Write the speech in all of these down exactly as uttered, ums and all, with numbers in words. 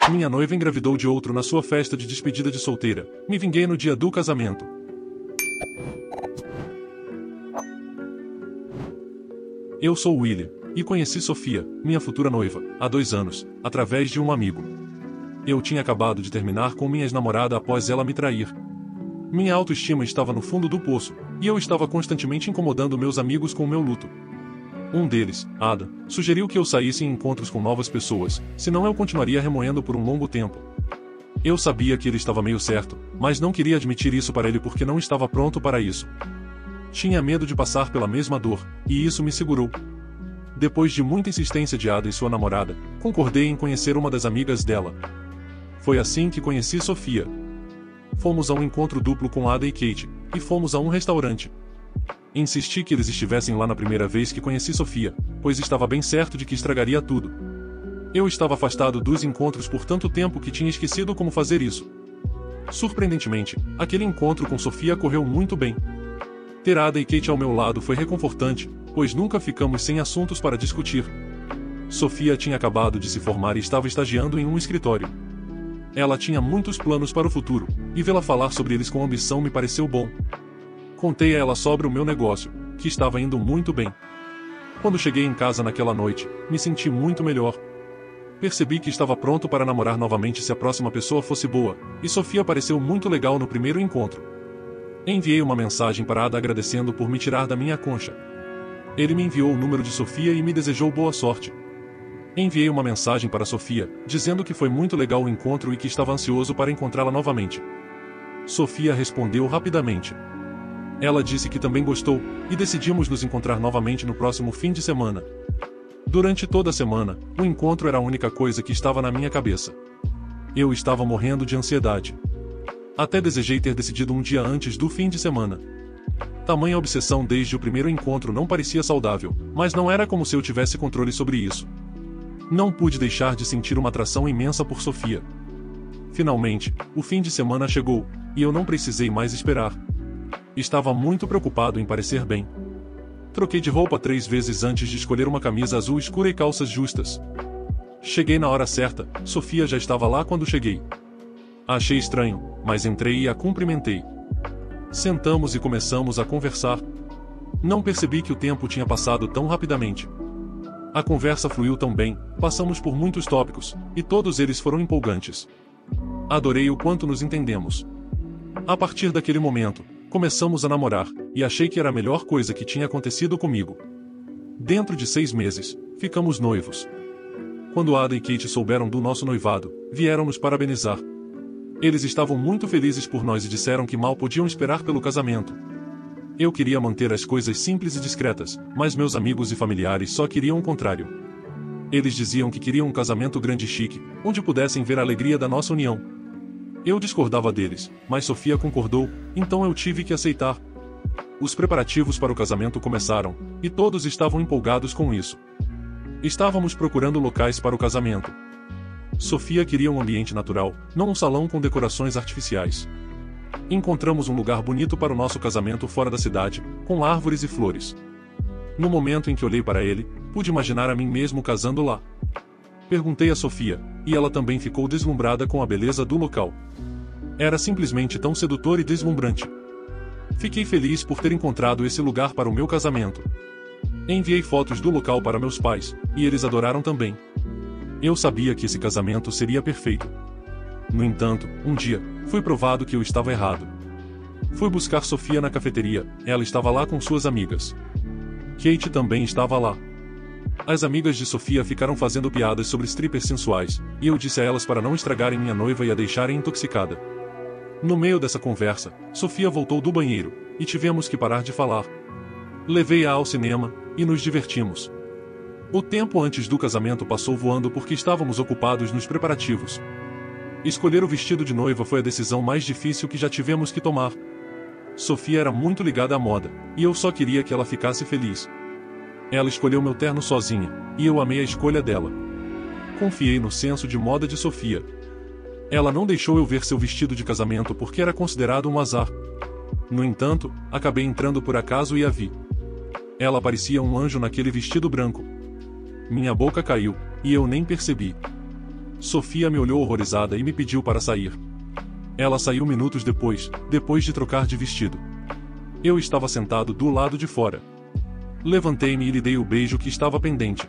Minha noiva engravidou de outro na sua festa de despedida de solteira. Me vinguei no dia do casamento. Eu sou William, e conheci Sofia, minha futura noiva, há dois anos, através de um amigo. Eu tinha acabado de terminar com minha ex-namorada após ela me trair. Minha autoestima estava no fundo do poço, e eu estava constantemente incomodando meus amigos com o meu luto. Um deles, Adam, sugeriu que eu saísse em encontros com novas pessoas, senão eu continuaria remoendo por um longo tempo. Eu sabia que ele estava meio certo, mas não queria admitir isso para ele porque não estava pronto para isso. Tinha medo de passar pela mesma dor, e isso me segurou. Depois de muita insistência de Ada e sua namorada, concordei em conhecer uma das amigas dela. Foi assim que conheci Sofia. Fomos a um encontro duplo com Ada e Kate, e fomos a um restaurante. Insisti que eles estivessem lá na primeira vez que conheci Sofia, pois estava bem certo de que estragaria tudo. Eu estava afastado dos encontros por tanto tempo que tinha esquecido como fazer isso. Surpreendentemente, aquele encontro com Sofia correu muito bem. Ter Ada e Kate ao meu lado foi reconfortante, pois nunca ficamos sem assuntos para discutir. Sofia tinha acabado de se formar e estava estagiando em um escritório. Ela tinha muitos planos para o futuro, e vê-la falar sobre eles com ambição me pareceu bom. Contei a ela sobre o meu negócio, que estava indo muito bem. Quando cheguei em casa naquela noite, me senti muito melhor. Percebi que estava pronto para namorar novamente se a próxima pessoa fosse boa, e Sofia pareceu muito legal no primeiro encontro. Enviei uma mensagem para Ada agradecendo por me tirar da minha concha. Ele me enviou o número de Sofia e me desejou boa sorte. Enviei uma mensagem para Sofia, dizendo que foi muito legal o encontro e que estava ansioso para encontrá-la novamente. Sofia respondeu rapidamente. Ela disse que também gostou, e decidimos nos encontrar novamente no próximo fim de semana. Durante toda a semana, o encontro era a única coisa que estava na minha cabeça. Eu estava morrendo de ansiedade. Até desejei ter decidido um dia antes do fim de semana. Tamanha obsessão desde o primeiro encontro não parecia saudável, mas não era como se eu tivesse controle sobre isso. Não pude deixar de sentir uma atração imensa por Sofia. Finalmente, o fim de semana chegou, e eu não precisei mais esperar. Estava muito preocupado em parecer bem. Troquei de roupa três vezes antes de escolher uma camisa azul escura e calças justas. Cheguei na hora certa, Sofia já estava lá quando cheguei. Achei estranho, mas entrei e a cumprimentei. Sentamos e começamos a conversar. Não percebi que o tempo tinha passado tão rapidamente. A conversa fluiu tão bem, passamos por muitos tópicos, e todos eles foram empolgantes. Adorei o quanto nos entendemos. A partir daquele momento, começamos a namorar, e achei que era a melhor coisa que tinha acontecido comigo. Dentro de seis meses, ficamos noivos. Quando Ada e Kate souberam do nosso noivado, vieram nos parabenizar. Eles estavam muito felizes por nós e disseram que mal podiam esperar pelo casamento. Eu queria manter as coisas simples e discretas, mas meus amigos e familiares só queriam o contrário. Eles diziam que queriam um casamento grande e chique, onde pudessem ver a alegria da nossa união. Eu discordava deles, mas Sofia concordou, então eu tive que aceitar. Os preparativos para o casamento começaram, e todos estavam empolgados com isso. Estávamos procurando locais para o casamento. Sofia queria um ambiente natural, não um salão com decorações artificiais. Encontramos um lugar bonito para o nosso casamento fora da cidade, com árvores e flores. No momento em que olhei para ele, pude imaginar a mim mesmo casando lá. Perguntei a Sofia, e ela também ficou deslumbrada com a beleza do local. Era simplesmente tão sedutor e deslumbrante. Fiquei feliz por ter encontrado esse lugar para o meu casamento. Enviei fotos do local para meus pais, e eles adoraram também. Eu sabia que esse casamento seria perfeito. No entanto, um dia, fui provado que eu estava errado. Fui buscar Sofia na cafeteria, ela estava lá com suas amigas. Kate também estava lá. As amigas de Sofia ficaram fazendo piadas sobre strippers sensuais, e eu disse a elas para não estragarem minha noiva e a deixarem intoxicada. No meio dessa conversa, Sofia voltou do banheiro, e tivemos que parar de falar. Levei-a ao cinema, e nos divertimos. O tempo antes do casamento passou voando porque estávamos ocupados nos preparativos. Escolher o vestido de noiva foi a decisão mais difícil que já tivemos que tomar. Sofia era muito ligada à moda, e eu só queria que ela ficasse feliz. Ela escolheu meu terno sozinha, e eu amei a escolha dela. Confiei no senso de moda de Sofia. Ela não deixou eu ver seu vestido de casamento porque era considerado um azar. No entanto, acabei entrando por acaso e a vi. Ela parecia um anjo naquele vestido branco. Minha boca caiu, e eu nem percebi. Sofia me olhou horrorizada e me pediu para sair. Ela saiu minutos depois, depois de trocar de vestido. Eu estava sentado do lado de fora. Levantei-me e lhe dei o beijo que estava pendente.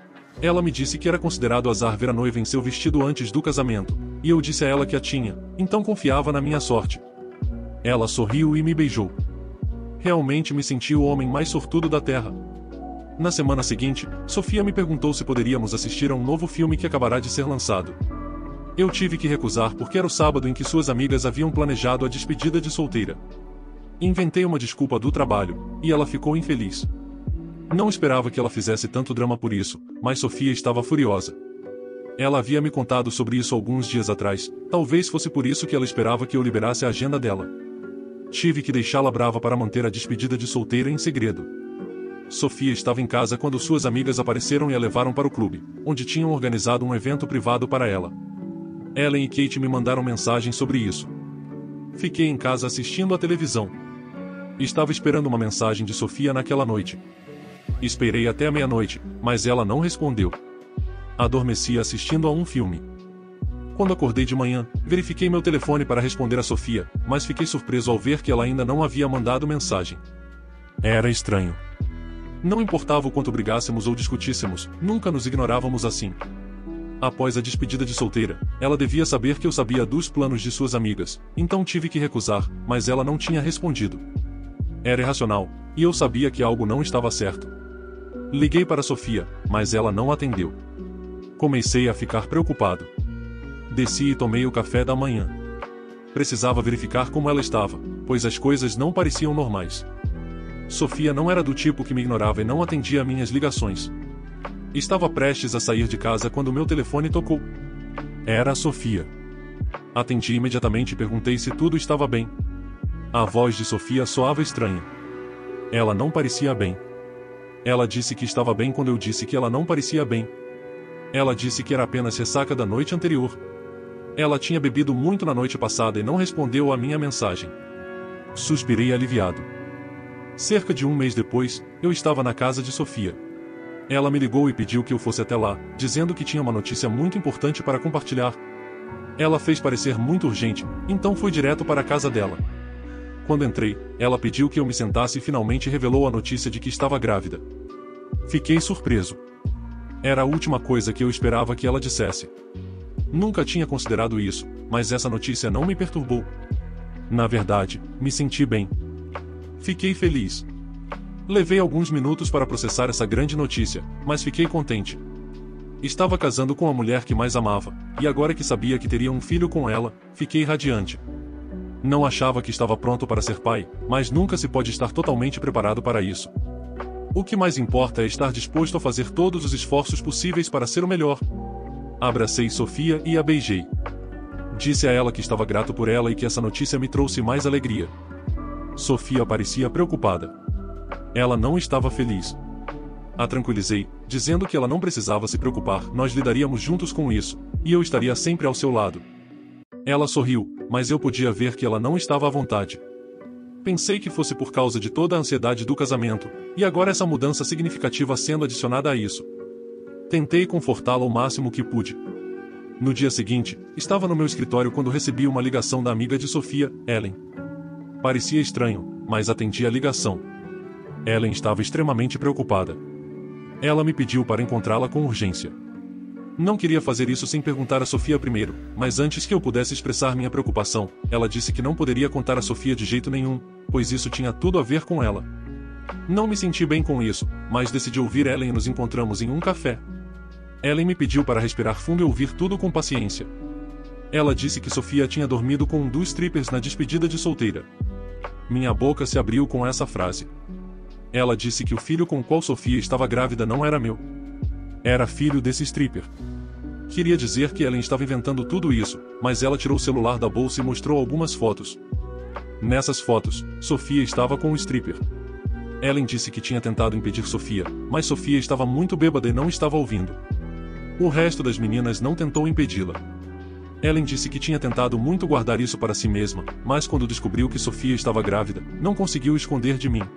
Ela me disse que era considerado azar ver a noiva em seu vestido antes do casamento, e eu disse a ela que a tinha, então confiava na minha sorte. Ela sorriu e me beijou. Realmente me senti o homem mais sortudo da Terra. Na semana seguinte, Sofia me perguntou se poderíamos assistir a um novo filme que acabará de ser lançado. Eu tive que recusar porque era o sábado em que suas amigas haviam planejado a despedida de solteira. Inventei uma desculpa do trabalho, e ela ficou infeliz. Não esperava que ela fizesse tanto drama por isso, mas Sofia estava furiosa. Ela havia me contado sobre isso alguns dias atrás, talvez fosse por isso que ela esperava que eu liberasse a agenda dela. Tive que deixá-la brava para manter a despedida de solteira em segredo. Sofia estava em casa quando suas amigas apareceram e a levaram para o clube, onde tinham organizado um evento privado para ela. Ellen e Kate me mandaram mensagem sobre isso. Fiquei em casa assistindo à televisão. Estava esperando uma mensagem de Sofia naquela noite. Esperei até a meia-noite, mas ela não respondeu. Adormeci assistindo a um filme. Quando acordei de manhã, verifiquei meu telefone para responder a Sofia, mas fiquei surpreso ao ver que ela ainda não havia mandado mensagem. Era estranho. Não importava o quanto brigássemos ou discutíssemos, nunca nos ignorávamos assim. Após a despedida de solteira, ela devia saber que eu sabia dos planos de suas amigas, então tive que recusar, mas ela não tinha respondido. Era irracional, e eu sabia que algo não estava certo. Liguei para Sofia, mas ela não atendeu. Comecei a ficar preocupado. Desci e tomei o café da manhã. Precisava verificar como ela estava, pois as coisas não pareciam normais. Sofia não era do tipo que me ignorava e não atendia a minhas ligações. Estava prestes a sair de casa quando meu telefone tocou. Era a Sofia. Atendi imediatamente e perguntei se tudo estava bem. A voz de Sofia soava estranha. Ela não parecia bem. Ela disse que estava bem quando eu disse que ela não parecia bem. Ela disse que era apenas ressaca da noite anterior. Ela tinha bebido muito na noite passada e não respondeu à minha mensagem. Suspirei aliviado. Cerca de um mês depois, eu estava na casa de Sofia. Ela me ligou e pediu que eu fosse até lá, dizendo que tinha uma notícia muito importante para compartilhar. Ela fez parecer muito urgente, então fui direto para a casa dela. Quando entrei, ela pediu que eu me sentasse e finalmente revelou a notícia de que estava grávida. Fiquei surpreso. Era a última coisa que eu esperava que ela dissesse. Nunca tinha considerado isso, mas essa notícia não me perturbou. Na verdade, me senti bem. Fiquei feliz. Levei alguns minutos para processar essa grande notícia, mas fiquei contente. Estava casando com a mulher que mais amava, e agora que sabia que teria um filho com ela, fiquei radiante. Não achava que estava pronto para ser pai, mas nunca se pode estar totalmente preparado para isso. O que mais importa é estar disposto a fazer todos os esforços possíveis para ser o melhor. Abracei Sofia e a beijei. Disse a ela que estava grato por ela e que essa notícia me trouxe mais alegria. Sofia parecia preocupada. Ela não estava feliz. A tranquilizei, dizendo que ela não precisava se preocupar, nós lidaríamos juntos com isso, e eu estaria sempre ao seu lado. Ela sorriu, mas eu podia ver que ela não estava à vontade. Pensei que fosse por causa de toda a ansiedade do casamento, e agora essa mudança significativa sendo adicionada a isso. Tentei confortá-la o máximo que pude. No dia seguinte, estava no meu escritório quando recebi uma ligação da amiga de Sofia, Ellen. Parecia estranho, mas atendi a ligação. Ellen estava extremamente preocupada. Ela me pediu para encontrá-la com urgência. Não queria fazer isso sem perguntar a Sofia primeiro, mas antes que eu pudesse expressar minha preocupação, ela disse que não poderia contar a Sofia de jeito nenhum, pois isso tinha tudo a ver com ela. Não me senti bem com isso, mas decidi ouvir Ellen e nos encontramos em um café. Ellen me pediu para respirar fundo e ouvir tudo com paciência. Ela disse que Sofia tinha dormido com um dos strippers na despedida de solteira. Minha boca se abriu com essa frase. Ela disse que o filho com o qual Sofia estava grávida não era meu. Era filho desse stripper. Queria dizer que Ellen estava inventando tudo isso, mas ela tirou o celular da bolsa e mostrou algumas fotos. Nessas fotos, Sofia estava com o stripper. Ellen disse que tinha tentado impedir Sofia, mas Sofia estava muito bêbada e não estava ouvindo. O resto das meninas não tentou impedi-la. Ellen disse que tinha tentado muito guardar isso para si mesma, mas quando descobriu que Sofia estava grávida, não conseguiu esconder de mim.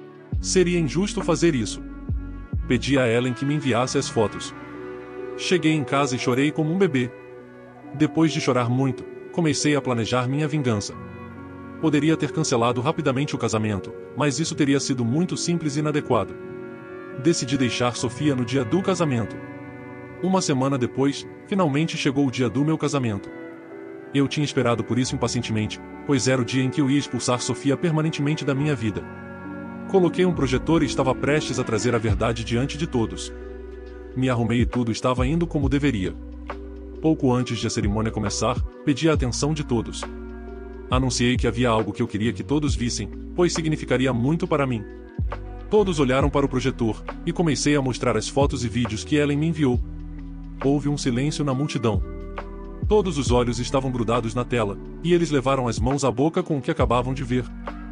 Seria injusto fazer isso. Pedi a Ellen que me enviasse as fotos. Cheguei em casa e chorei como um bebê, Depois de chorar muito, comecei a planejar minha vingança. Poderia ter cancelado rapidamente o casamento, mas isso teria sido muito simples e inadequado. Decidi deixar Sofia no dia do casamento. Uma semana depois, finalmente chegou o dia do meu casamento. Eu tinha esperado por isso impacientemente, pois era o dia em que eu ia expulsar Sofia permanentemente da minha vida. Coloquei um projetor e estava prestes a trazer a verdade diante de todos. Me arrumei e tudo estava indo como deveria. Pouco antes de a cerimônia começar, pedi a atenção de todos. Anunciei que havia algo que eu queria que todos vissem, pois significaria muito para mim. Todos olharam para o projetor, e comecei a mostrar as fotos e vídeos que Ellen me enviou. Houve um silêncio na multidão. Todos os olhos estavam grudados na tela, e eles levaram as mãos à boca com o que acabavam de ver.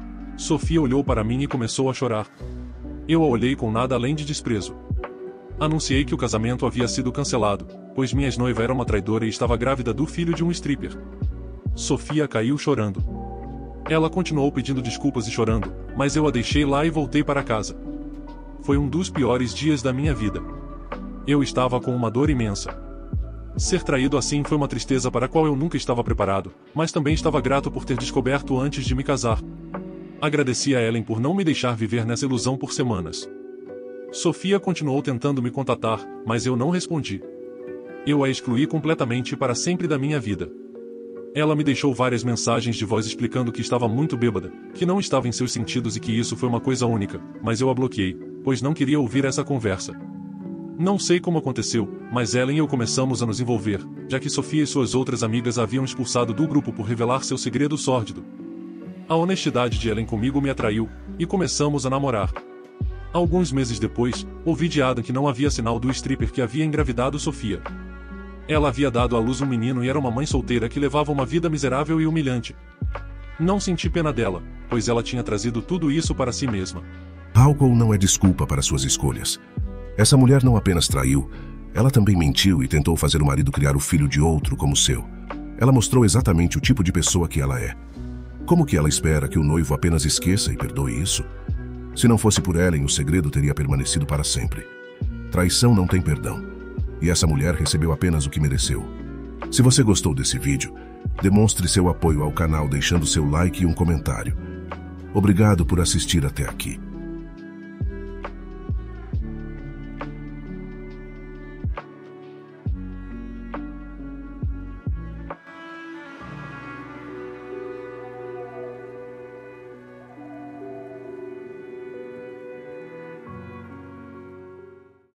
Sofia olhou para mim e começou a chorar. Eu a olhei com nada além de desprezo. Anunciei que o casamento havia sido cancelado, pois minha ex-noiva era uma traidora e estava grávida do filho de um stripper. Sofia caiu chorando. Ela continuou pedindo desculpas e chorando, mas eu a deixei lá e voltei para casa. Foi um dos piores dias da minha vida. Eu estava com uma dor imensa. Ser traído assim foi uma tristeza para a qual eu nunca estava preparado, mas também estava grato por ter descoberto antes de me casar. Agradeci a Ellen por não me deixar viver nessa ilusão por semanas. Sofia continuou tentando me contatar, mas eu não respondi. Eu a excluí completamente e para sempre da minha vida. Ela me deixou várias mensagens de voz explicando que estava muito bêbada, que não estava em seus sentidos e que isso foi uma coisa única, mas eu a bloqueei, pois não queria ouvir essa conversa. Não sei como aconteceu, mas Ellen e eu começamos a nos envolver, já que Sofia e suas outras amigas a haviam expulsado do grupo por revelar seu segredo sórdido. A honestidade de Ellen comigo me atraiu, e começamos a namorar. Alguns meses depois, ouvi de Adam que não havia sinal do stripper que havia engravidado Sofia. Ela havia dado à luz um menino e era uma mãe solteira que levava uma vida miserável e humilhante. Não senti pena dela, pois ela tinha trazido tudo isso para si mesma. Álcool não é desculpa para suas escolhas. Essa mulher não apenas traiu, ela também mentiu e tentou fazer o marido criar o filho de outro como seu. Ela mostrou exatamente o tipo de pessoa que ela é. Como que ela espera que o noivo apenas esqueça e perdoe isso? Se não fosse por Ellen, o segredo teria permanecido para sempre. Traição não tem perdão. E essa mulher recebeu apenas o que mereceu. Se você gostou desse vídeo, demonstre seu apoio ao canal deixando seu like e um comentário. Obrigado por assistir até aqui.